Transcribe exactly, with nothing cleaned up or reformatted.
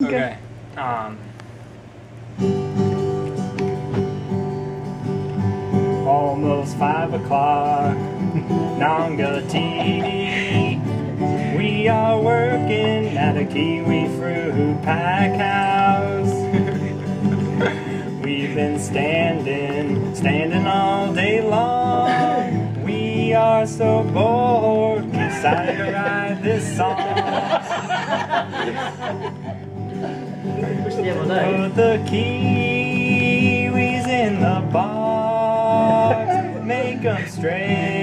Okay. Um. Almost five o'clock. Aongatete. We are working at a kiwifruit pack house. We've been standing, standing all day long. We are so bored, we decided to write this song. Put the kiwis in the box, make them straight.